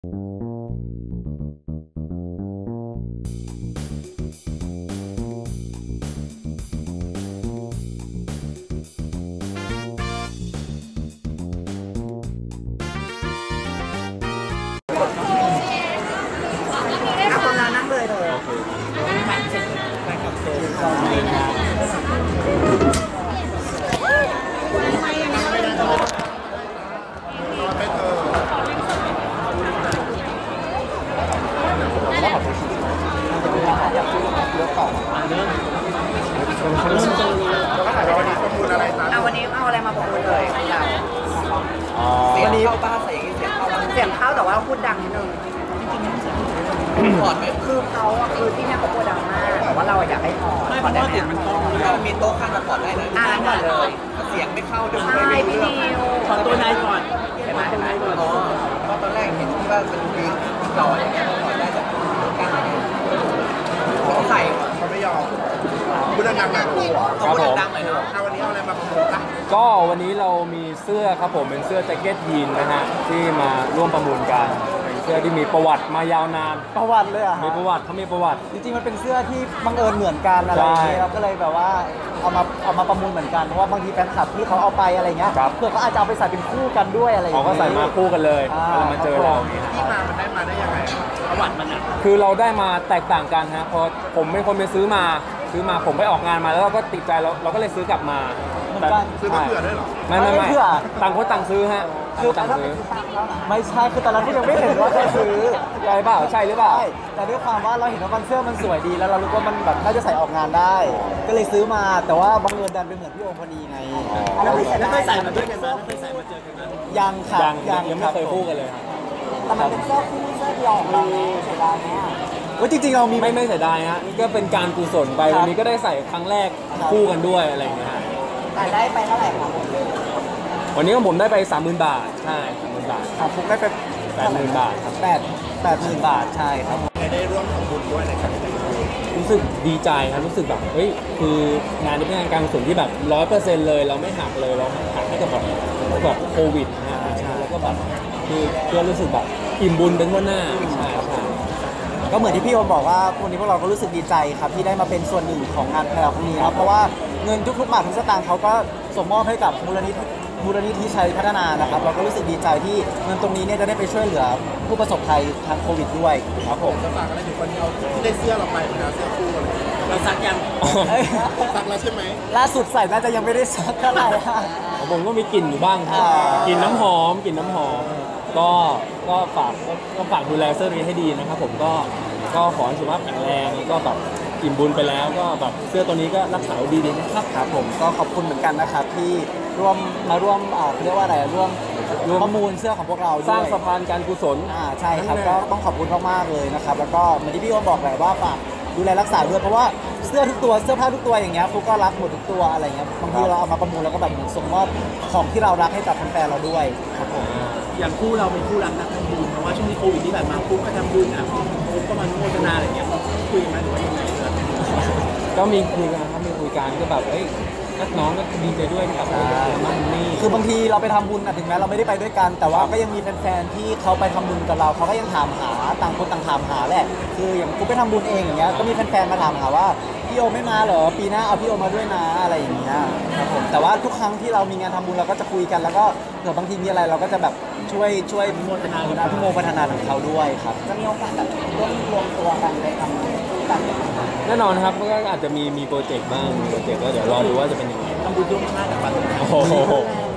วันนี้เอาอะไรมาประมูลเลยเสียงเข้าบ้านใส่เสียงเข้าแต่ว่าพูดดังนิดนึงถอดไหมคือเขาคือที่นี่เขาพูดดังมากแต่ว่าเราอยากให้ถอดถอดได้ไหมมันมีโต๊ะข้างมาถอดได้เลยถอดเลยเสียงไม่เข้าเดี๋ยวไม่พี่นิวถอดตัวนายก่อนเห็นไหมตัวนายก่อนตอนแรกเห็นที่ว่าเป็นวิงต่ออย่างเงี้ยถอดได้จากข้างไหนเขาใส่เขาไม่ยอมพูดดังๆหน่อยเขาพูดดังๆหน่อยเนาะวันนี้เอาอะไรมาประมูลกันก็วันนี้เรามีเสื้อครับผมเป็นเสื้อแจ็คเก็ตยีนนะฮะที่มาร่วมประมูลกันเป็นเสื้อที่มีประวัติมายาวนานประวัติเลยอ่ะมีประวัติเขามีประวัติจริงๆมันเป็นเสื้อที่บังเอิญเหมือนกันอะไรอย่างเงี้ยก็เลยแบบว่าเอามาประมูลเหมือนกันเพราะว่าบางทีแฟนคลับที่เขาเอาไปอะไรเงี้ยเพื่อเขาอาจจะเอาไปใส่เป็นคู่กันด้วยอะไรอย่างเงี้ยเขาก็ใส่มาคู่กันเลยเรามาเจอเราที่มามันได้มาได้ยังไงประวัติมันคือเราได้มาแตกต่างกันฮะพอผมเป็นคนไปซื้อมาผมไปออกงานมาแล้วเราก็ติดใจเราก็เลยซื้อกลับมาซื้อมาเผื่อได้หรอไม่ต่างคนต่างซื้อฮะคือต่างซื้อไม่ใช่คือตอนนั้นยังไม่เห็นว่าจะซื้อใช่เปล่าใช่หรือเปล่าแต่ด้วยความว่าเราเห็นว่าเสื้อมันสวยดีแล้วเรารู้ว่ามันแบบน่าจะใส่ออกงานได้ก็เลยซื้อมาแต่ว่าบังเอิญดันเป็นเหมือนพี่โอมพอดีไงแล้วเคยใส่มาด้วยกันไหมเคยใส่มาเจอกันไหมยังค่ะยังไม่เคยคู่กันเลยแต่มันเป็นเสื้อคู่เสื้อเดียวของเราเสียดายไหมว่าจริงๆเรามีไม่เสียดายฮะก็เป็นการกุศลไปวันนี้ก็ได้ใส่ครั้งแรกคู่กันด้วยอะไรอย่างเงี้ยแต่ได้ไปเท่าไหร่ครับวันนี้ผมได้ไป 30,000 บาทใช่ 30,000 บาทฟุกได้ไป 80,000 บาทครับ 80,000 บาทใช่ครับได้ร่วมทำบุญด้วยในครั้งนี้รู้สึกดีใจครับรู้สึกแบบเฮ้ยคืองานนี้เป็นงานการกุศลที่แบบ 100% เลยเราไม่หักเลยเราหักให้กับแบบโควิดนะแล้วก็แบบคือรู้สึกแบบอิ่มบุญเป็นทั่วหน้าใช่ก็เหมือนที่พี่โอมบอกว่าวันนี้พวกเราก็รู้สึกดีใจครับที่ได้มาเป็นส่วนหนึ่งของงานแพลวครั้งนี้ครับเพราะว่าเงินทุกบาททุกสตางค์เขาก็ส่งมอบให้กับมูลนิธิชัยพัฒนานะครับเราก็รู้สึกดีใจที่เงินตรงนี้เนี่ยจะได้ไปช่วยเหลือผู้ประสบภัยทางโควิดด้วยครับผมจะฝากอะไรถึงคนที่ได้เสื้อเราไปนะเสื้อคู่อะไรเราซักยังซักแล้วใช่ไหมล่าสุดใส่น่าจะยังไม่ได้ซักเท่าไหร่ผมก็มีกลิ่นอยู่บ้างกลิ่นน้ำหอมก็ฝากดูแลเสื้อนี้ให้ดีนะครับผมก็ขอให้สุขภาพแข็งแรงแล้วก็แบบอิ่มบุญไปแล้วก็แบบเสื้อตัวนี้ก็รักษาดีนะครับผมก็ขอบคุณเหมือนกันนะครับที่มาร่วมเรียกว่าอะไรร่วมประมูลเสื้อของพวกเราสร้างสะพานการกุศลใช่ครับก็ต้องขอบคุณมากๆเลยนะครับแล้วก็เหมือนที่พี่โอบอกแหละว่าฝากดูแลรักษาด้วยเพราะว่าเสื้อทุกตัวเสื้อผ้าทุกตัวอย่างเงี้ยฟุกก็รักหมดทุกตัวอะไรเงี้ยบางทีเราเอามาประมูลแล้วก็แบบส่งมอบของที่เรารักให้กับแฟนๆเราด้วยครับผมอย่างคู่เราเป็นคู่รักนักทำบุญเพราะว่าช่วงนี้โควิดที่แบบมาคู่ก็ทำบุญผมก็มาโฆษณาอะไรเงี้ยคุยกันหรือว่ายังไงก็มีคุยกันครับมีคุยกันก็แบบน้องก็ดีใจด้วยกับมันนี่คือบางทีเราไปทำบุญถึงแม้เราไม่ได้ไปด้วยกันแต่ว่าก็ยังมีแฟนๆที่เขาไปทำบุญกับเราเขาก็ยังถามหาต่างคนต่างถามหาแหละคืออย่างกูไปทำบุญเองอย่างเงี้ยก็มีแฟนๆมาถามหาว่าพี่โอไม่มาเหรอปีหน้าเอาพี่โอมาด้วยนะอะไรอย่างเงี้ยครับผมแต่ว่าทุกครั้งที่เรามีงานทำบุญเราก็จะคุยกันแล้วก็เผื่อบางทีมีอะไรเราก็จะแบบช่วยโมทนาของเขาด้วยครับจะมีโอกาสแบบรวมตัวกันไปทำกันแน่นอนครับก็อาจจะมีโปรเจกต์บ้างโปรเจกต์ก็เดี๋ยวรอดูว่าจะเป็นยังไงทำบุญร่วมกันกับบ้านโอ้โห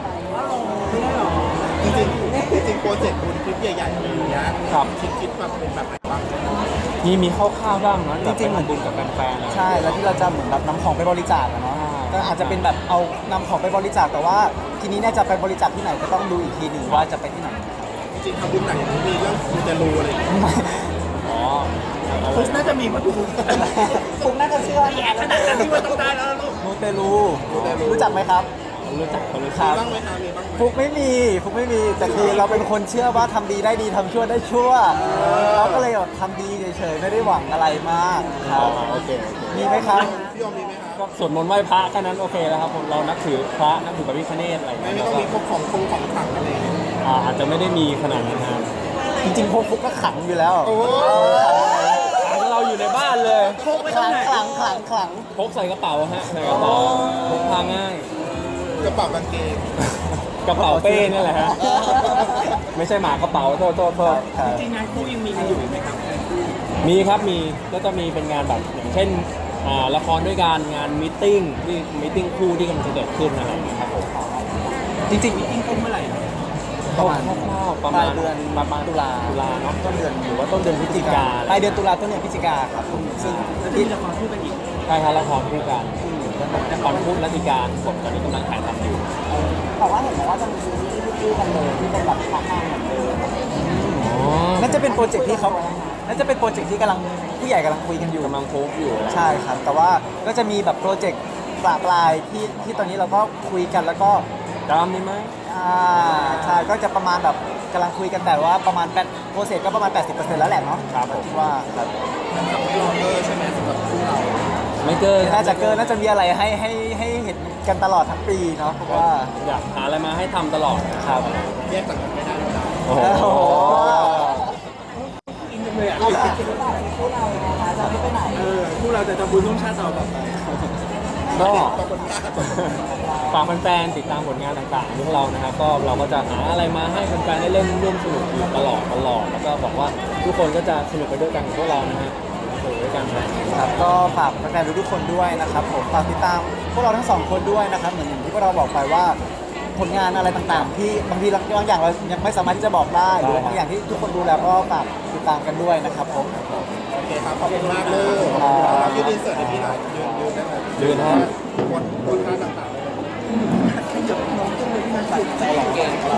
จริงโปรเจกต์บุญคลิปใหญ่ๆอะไรอย่างเงี้ยครับคิดมาเป็นแบบไหนบ้างมีคร่าวๆบ้างนะจริงๆเหมือนบุญกับแฟนๆใช่แล้วที่เราจะเหมือนแบบนำของไปบริจาคเนาะก็อาจจะเป็นแบบเอานำของไปบริจาคแต่ว่าทีนี้เนี่ยจะไปบริจาคที่ไหนก็ต้องดูอีกทีหนึ่งว่าจะไปที่ไหนจริงทำบุญไหนมีเรื่องมูเตลูอะไรคุณน่าจะมีมาดูคุณน่าจะเชื่อแย่ขนาดนั้นที่ว่าต้องได้แล้วลูกมูเตลูรู้จักไหมครับรู้จักบ้างไหมครับฟุกไม่มีแต่คือเราเป็นคนเชื่อว่าทำดีได้ดีทำชั่วได้ชั่วเราก็เลยแบบทำดีเฉยๆไม่ได้หวังอะไรมากครับโอเคมีไหมครับพี่ยอมมีไหมครับก็สวดมนต์ไหว้พระแค่นั้นโอเคแล้วครับเรานับถือพระนับถือพระพิฆเนศอะไรไม่ต้องมีพวกของขังอะไรอาจจะไม่ได้มีขนาดนั้นครับจริงๆพกฟุกก็ขังอยู่แล้วขังเราอยู่ในบ้านเลยขลังพกใส่กระเป๋าฮะใส่กระเป๋าพกพาง่ายกระเป๋ากางเกงกระเป๋าเป้นี่แหละฮะไม่ใช่หมากระเป๋าโทษจริงงานคู่ยังมีกันอยู่ไหมครับมีครับมีก็จะมีเป็นงานแบบอย่างเช่นละครด้วยกันงานมีตติ้งที่มีตติ้งคู่ที่กำลังจะเกิดขึ้นอะไรอย่างเงี้ยครับผมจริงๆมีติ้งต้นเมื่อไหร่ประมาณคร่าวๆประมาณปลายเดือนประมาณตุลาเนาะต้นเดือนหรือว่าต้นเดือนพฤศจิกาปลายเดือนตุลาต้นเดือนพฤศจิกาครับซึ่งที่ละครคู่กันอีกใช่ครับละครคู่กันละครพูดรัติการผมตอนนี้กำลังถ่ายทำอยู่แต่ว่าเห็นบอกว่าจะมีซีรีส์คู่กันเลยที่เป็นแบบพาร์ทไทม์เหมือนเดิมน่าจะเป็นโปรเจกต์ที่เขาน่าจะเป็นโปรเจกต์ที่กำลังผู้ใหญ่กำลังคุยกันอยู่กำลังโค้ชอยู่ใช่ครับ แต่ว่าก็จะมีแบบโปรเจกต์ปลายที่ตอนนี้เราก็คุยกันแล้วก็จำได้ไหมใช่ก็จะประมาณแบบกำลังคุยกันแต่ว่าประมาณโปรเซสก็ประมาณ 80%แล้วแหละเนาะครับผมคิดว่าครับไม่รอเกอร์ใช่ไหมสำหรับคู่เราไม่เกินน่าจะน่าจะมีอะไรให้เห็นกันตลอดทั้งปีเนาะเพราะว่าอยากหาอะไรมาให้ทำตลอดครับแยกจากกันไม่ได้แล้วนะโอ้โหโอ้โหอินเลยอ่ะคู่เรานะคะจะไม่ไปไหนคู่เราจะทำบุญร่วมชาติต่อไปก็ฝากแฟนๆติดตามผลงานต่างๆของพวกเรานะครับก็เราก็จะหาอะไรมาให้แฟนๆได้เล่นร่วมสนุกอยู่ตลอดแล้วก็บอกว่าทุกคนก็จะสนุกไปด้วยกันกับพวกเรานะฮะสนุกด้วยกันนะครับก็ฝากแฟนๆทุกคนด้วยนะครับผมฝากติดตามพวกเราทั้งสองคนด้วยนะครับเหมือนอย่างที่พวกเราบอกไปว่าผลงานอะไรต่างๆ ที่บางทีบางอย่างเรายังไม่สามารถที่จะบอกได้หรือว่าบางอย่างที่ทุกคนดูแล้วก็ฝากติดตามกันด้วยนะครับผมโอเคครับ ขอบคุณมากเลยยืนอินเสิร์ตให้พี่หน่อยยืนได้ไหมยืนฮะวนท่าต่างๆได้ไหมใจเก่งเรา